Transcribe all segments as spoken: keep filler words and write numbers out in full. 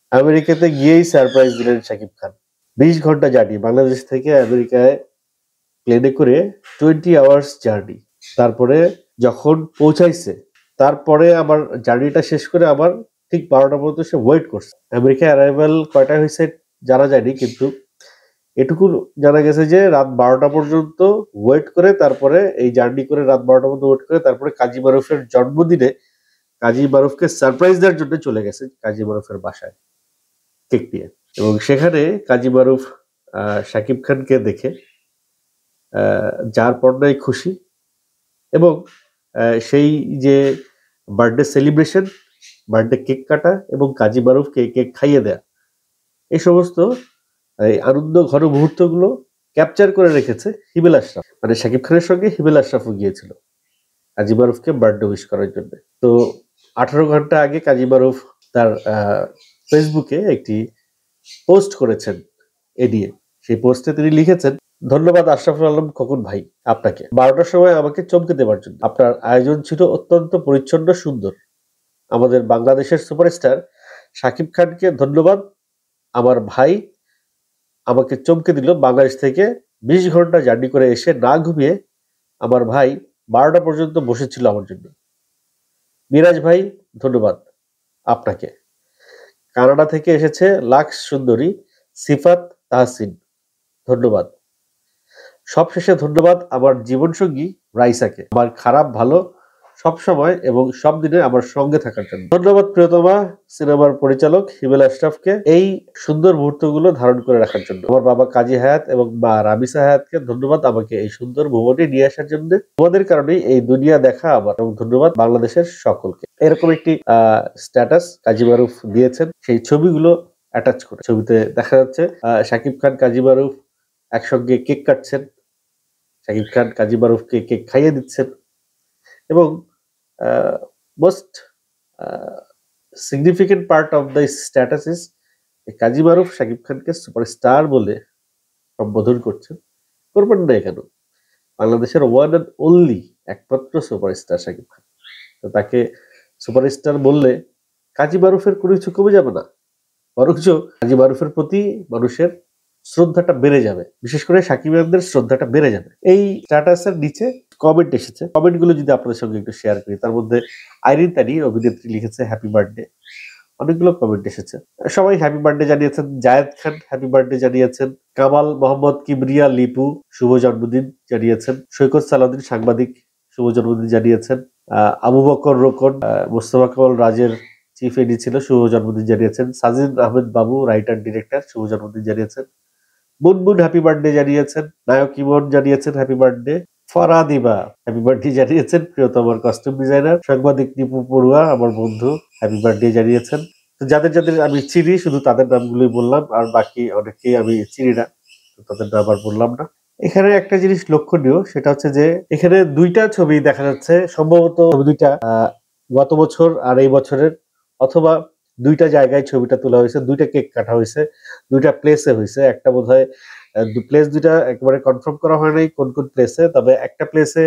আমেরিকাতে গিয়েই সারপ্রাইজ দিলেন শাকিব খান। বিশ ঘন্টা জার্নি, বাংলাদেশ থেকে আমেরিকায় প্লেনে করে টোয়েন্টি আওয়ার্স জার্নি। তারপরে যখন পৌঁছাইছে, তারপরে আবার জার্নিটা শেষ করে আবার ঠিক বারোটা পর্যন্ত সে ওয়েট করছে। আমেরিকায় অ্যারাইভাল কয়টায় হয়েছে জানা যায়নি, কিন্তু এটুকু জানা গেছে যে রাত বারোটা পর্যন্ত ওয়েট করে, তারপরে এই জার্নি করে রাত বারোটা পর্যন্ত ওয়েট করে তারপরে কাজী মারুফের জন্মদিনে কাজী মারুফকে সারপ্রাইজ দেওয়ার জন্য চলে গেছে কাজী মারুফের বাসায় কেক নিয়ে। এবং সেখানে কাজী মারুফ আহ শাকিব খানকে দেখে আহ যার পর্যায়ে খুশি, এবং সেই যে বার্থডে সেলিব্রেশন, বার্থডে কেক কাটা এবং কাজী মারুফকে কেক খাইয়ে দেয়া, এই সমস্ত এই আনন্দ ঘন মুহূর্তগুলো ক্যাপচার করে রেখেছে হিমেল আশরাফ। মানে শাকিব খানের সঙ্গে হিমেল আশরাফও গিয়েছিল কাজী মারুফকে বার্থডে উইশ করার জন্য। তো আঠারো ঘন্টা আগে কাজী মারুফ তার ফেসবুকে একটি পোস্ট করেছেন এ নিয়ে। সেই পোস্টে তিনি লিখেছেন, ধন্যবাদ আশরাফুল আলম খোকন ভাই আপনাকে, বারোটার সময় আমাকে চমকে দেওয়ার জন্য। আপনার আয়োজন ছিল অত্যন্ত পরিচ্ছন্ন সুন্দর। আমাদের বাংলাদেশের সুপারস্টার শাকিব খানকে ধন্যবাদ। আমার ভাই আমাকে চমকে দিল। বাংলাদেশ থেকে বিশ ঘন্টা জার্নি করে এসে না ঘুমিয়ে আমার ভাই বারোটা পর্যন্ত বসেছিল আমার জন্য। মিরাজ ভাই ধন্যবাদ আপনাকে। কানাডা থেকে এসেছে লাক্স সুন্দরী সিফাত তাহসিন, ধন্যবাদ। সবশেষে ধন্যবাদ আমার জীবনসঙ্গী রাইসাকে, আমার খারাপ ভালো সব সময় এবং সব দিনে আমার সঙ্গে থাকার জন্য। ধন্যবাদ প্রিয়তমা সিনেমার পরিচালক হিমেল আশরাফকে এই সুন্দর মুহূর্তগুলো ধারণ করে রাখার জন্য। আমার বাবা কাজী হায়াত এবং মা রামিসা হায়াতকে ধন্যবাদ আমাকে এই সুন্দর ভুবনে নিয়ে আসার জন্য। তোমাদের কারণেই এই দুনিয়া দেখা আমার। এবং ধন্যবাদ বাংলাদেশের সকলকে। এরকম একটি আহ স্ট্যাটাস কাজী মারুফ দিয়েছেন, সেই ছবিগুলো অ্যাটাচ করে। ছবিতে দেখা যাচ্ছে আহ শাকিব খান কাজী মারুফ একসঙ্গে কেক কাটছেন, শাকিব খান কাজী মারুফকে কেক খাইয়ে দিচ্ছেন, এবং most significant part of the status is Kazi Maruf Shakib খানকে সুপারস্টার বলে সম্বোধন করছেন। করবেন না কেন? বাংলাদেশের ওয়ান অ্যান্ড অনলি একমাত্র সুপারস্টার শাকিব খান, তো তাকে সুপারস্টার বললে কাজী মারুফের কোনো কিছু কমে যাবে না, বরঞ্চ কাজী মারুফের প্রতি মানুষের শ্রদ্ধাটা বেড়ে যাবে, বিশেষ করে সাকিবিয়ানদের শ্রদ্ধাটা বেড়ে যাবে। এই স্ট্যাটাসের নিচে কমেন্ট এসেছে, কমেন্ট গুলো যদি আপনাদের সঙ্গে একটু শেয়ার করি। তার মধ্যে আইরিন তানি অভিনেত্রী লিখেছে হ্যাপি বার্থডে। অনেকগুলো কমেন্ট এসেছে, সবাই হ্যাপি বার্থডে জানিয়েছেন। জায়েদ খান হ্যাপি বার্থডে জানিয়েছেন। কামাল মোহাম্মদ কিবরিয়া লিপু শুভ জন্মদিন জানিয়েছেন। সৈকত সালাউদ্দিন সাংবাদিক শুভ জন্মদিন জানিয়েছেন। আহ আবু বকর রোকন মোস্তফা কামাল রাজের চিফ এডি ছিল, শুভ জন্মদিন জানিয়েছেন। সাজিদ আহমেদ বাবু রাইটার ডিরেক্টর শুভ জন্মদিন জানিয়েছেন। মুনমুন হ্যাপি বার্থডে জানিয়েছেন। নায়ক ইমন জানিয়েছেন happy birthday. Faradiba happy birthday জানিয়েছেন। প্রিয়তমার কস্টিউম ডিজাইনার সাংবাদিক নিপু পড়ুয়া আমার বন্ধু হ্যাপি বার্থডে জানিয়েছেন। তো যাদের যাদের আমি চিনি শুধু তাদের নামগুলোই বললাম, আর বাকি অনেকেই আমি চিনি না, তো তাদের নাম আর বললাম না। এখানে একটা জিনিস লক্ষণীয়, সেটা হচ্ছে যে এখানে দুইটা ছবি দেখা যাচ্ছে, সম্ভবত দুইটা গত বছর আর এই বছরের, অথবা দুইটা জায়গায় ছবিটা তোলা হয়েছে, দুইটা কেক কাটা হয়েছে, দুইটা প্লেসে হয়েছে। একটা বোধ হয় প্লেস দুইটা একেবারে কনফার্ম করা হয় নাই কোন কোন প্লেসে, তবে একটা প্লেসে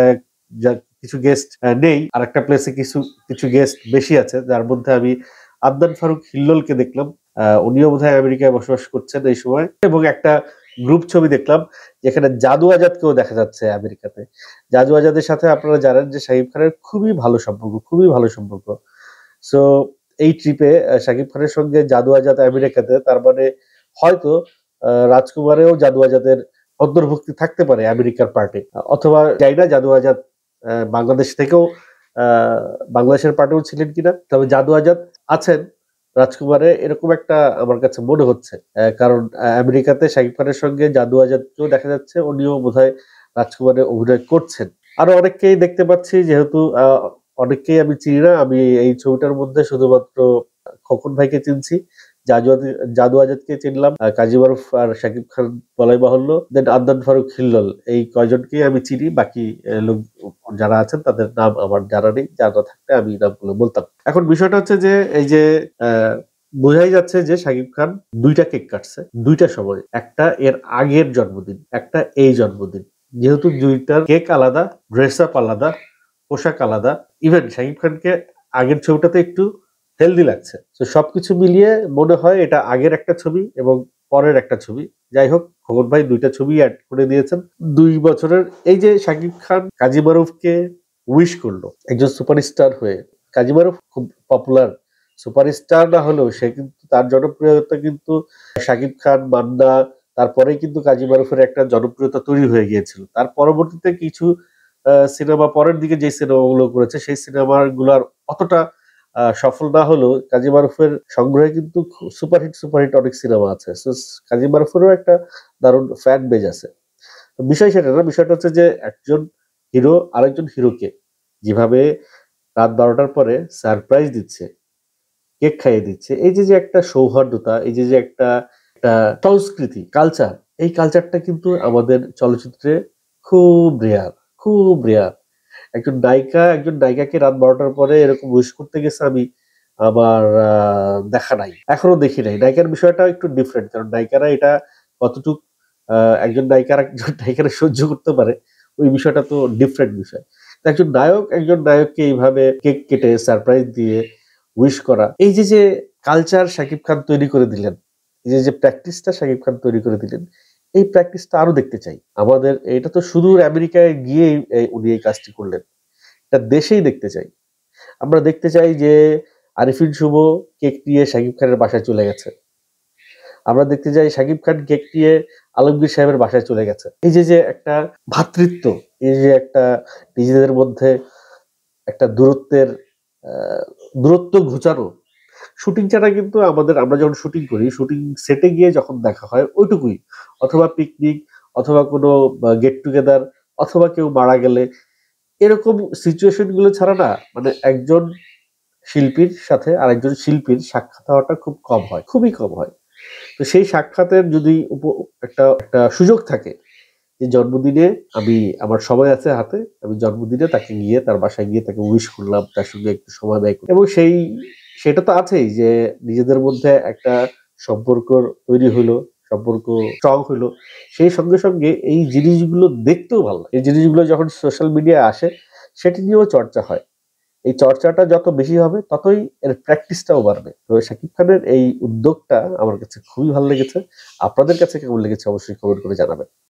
কিছু গেস্ট নেই, আর একটা প্লেসে কিছু কিছু গেস্ট বেশি আছে, যার মধ্যে আমি আদনান ফারুক হিল্লোলকে দেখলাম। আহ উনিও বোধ হয় আমেরিকায় বসবাস করছেন এই সময়। এবং একটা গ্রুপ ছবি দেখলাম যেখানে জাদু আজাদকেও দেখা যাচ্ছে আমেরিকাতে। জাদু আজাদের সাথে আপনারা জানেন যে শাকিব খানের খুবই ভালো সম্পর্ক, খুবই ভালো সম্পর্ক। সো এই ট্রিপে শাকিব খানের সঙ্গে জাদু আজাদ আমেরিকাতে, তার মানে হয়তো রাজকুমারেও জাদু আজাদের অন্তর্ভুক্তি থাকতে পারে আমেরিকার পার্টে, অথবা যাই না জাদু আজাদ বাংলাদেশ থেকেও আহ বাংলাদেশের পার্টেও ছিলেন কিনা, তবে জাদু আজাদ আছেন রাজকুমারে, এরকম একটা আমার কাছে মনে হচ্ছে। কারণ আমেরিকাতে শাকিব খানের সঙ্গে জাদু আজাদকেও দেখা যাচ্ছে, উনিও বোধহয় রাজকুমারে অভিনয় করছেন। আরো অনেককেই দেখতে পাচ্ছি, যেহেতু আহ অনেককেই আমি চিনি না। আমি এই ছবিটার মধ্যে শুধুমাত্র খোকন ভাইকে চিনছি, জাদু জাদু আজাদকে চিনলাম, কাজী মারুফ আর শাকিব খান বলাই বাহুল্য, দেন আদনান ফারুক হিল্লোল, এই কয়জনকেই আমি চিনি। বাকি লোক যারা আছেন তাদের নাম আমার জানা নেই, জানা থাকলে আমি নামগুলো বলতাম। এখন বিষয়টা হচ্ছে যে এই যে আহ বোঝাই যাচ্ছে যে শাকিব খান দুইটা কেক কাটছে দুইটা সময়, একটা এর আগের জন্মদিন, একটা এই জন্মদিন। যেহেতু দুইটার কেক আলাদা, ড্রেস আপ আলাদা, পোশাক আলাদা। ইভেন শাকিব খানকে আগের ছবিটাতে একটু হেলদি লাগছে। তো সবকিছু মিলিয়ে মনে হয় এটা আগের একটা ছবি এবং পরের একটা ছবি। যাই হোক, খোকন ভাই দুই টা ছবি এড করে দিয়েছেন। দুই বছরের এই যে শাকিব খান কাজী মারুফকে উইশ করলো একজন সুপারস্টার হয়ে। কাজী মারুফ খুব পপুলার সুপারস্টার না হলেও সে কিন্তু তার জনপ্রিয়তা কিন্তু শাকিব খান, মান্না তারপরেই কিন্তু কাজী মারুফের একটা জনপ্রিয়তা তৈরি হয়ে গিয়েছিল। তার পরবর্তীতে কিছু আ সিনেমা পরের দিকে যে সিনেমাগুলো করেছে সেই সিনেমাগুলার অতটা আ সফল না হলেও কাজী মারুফের সংগ্রহে কিন্তু খু সুপারহিট, সুপারহিট অনেক সিনেমা আছে। সো কাজী মারুফেরও একটা দারুণ ফ্যান বেজ আছে। তো বিষয় সেটা না, বিষয়টা হচ্ছে যে একজন হিরো আরেকজন হিরোকে যেভাবে রাত বারো টার পরে সারপ্রাইজ দিচ্ছে, কেক খাইয়ে দিচ্ছে। এই যে, যে একটা সৌহার্দ্যতা, এই যে, যে একটা একটা সংস্কৃতি, কালচার, এই কালচারটা কিন্তু আমাদের চলচ্চিত্রে খুব রেয়ার, খুব রেয়ার। একজন নায়িকা একজন নায়িকাকে রাত বারো টার পরে এরকম উইশ করতে গেছে আমি আমার আ দেখা নাই। এখনো দেখি নাই। নায়িকার বিষয়টা একটু ডিফারেন্ট। কারণ নায়িকারা এটা কতটুক আ একজন নায়িকা আরেকজন নায়িকারে সহ্য করতে পারে, ওই বিষয়টা তো ডিফারেন্ট বিষয়। তো একজন নায়ক একজন নায়ককে এইভাবে কেক কেটে সারপ্রাইজ দিয়ে উইশ করা। এই যে, যে কালচার শাকিব খান তৈরি করে দিলেন, এই যে, যে প্র্যাকটিসটা শাকিব খান তৈরি করে দিলেন, এই প্র্যাকটিসটা আরো দেখতে চাই। আমাদের এটা তো সুদূর আমেরিকায় গিয়েই এ উনি এই কাজটি করলেন। এটা দেশেই দেখতে চাই। আমরা দেখতে চাই যে আরিফিন শুভ কেক নিয়ে শাকিব খানের বাসায় চলে গেছে। আমরা দেখতে চাই শাকিব খান কেক নিয়ে আলমগীর সাহেবের বাসায় চলে গেছে। এই যে, যে একটা ভ্রাতৃত্ব, এই যে একটা নিজেদের মধ্যে একটা দূরত্বের আ দূরত্ব ঘুচানো। শুটিং ছাড়া কিন্তু আমাদের আমরা যখন শুটিং করি, শুটিং সেটে গিয়ে যখন দেখা হয় ওইটুকুই। অথবা পিকনিক অথবা কোনো আ গেট টুগেদার অথবা কেউ মারা গেলে এরকম সিচুয়েশন গুলো ছাড়া না মানে একজন শিল্পীর সাথে আরেকজন শিল্পীর সাক্ষাৎ হওয়াটা খুব কম হয়। খুবই কম হয়। তো সেই সাক্ষাতের যদি উপ একটা একটা সুযোগ থাকে যে জন্মদিনে আমি আমার সময় আছে হাতে, আমি জন্মদিনে তাকে গিয়ে তার বাসায় গিয়ে তাকে উইশ করলাম, তার সঙ্গে একটু সময় ব্যয় করলাম। এবং সেই সেটা তো আছেই যে নিজেদের মধ্যে একটা সম্পর্ক তৈরি হইলো, সম্পর্ক স্ট্রং হইলো। সেই সঙ্গে, সঙ্গে এই জিনিসগুলো দেখতেও ভালো লাগে। এই জিনিসগুলো যখন সোশ্যাল মিডিয়ায় আসে সেটি নিয়েও চর্চা হয়। এই চর্চাটা যত বেশি হবে ততই এর প্র্যাকটিসটাও বাড়বে। তো শাকিব খানের এই উদ্যোগটা আমার কাছে খুবই ভালো লেগেছে। আপনাদের কাছে কেমন লেগেছে অবশ্যই কমেন্ট করে জানাবেন।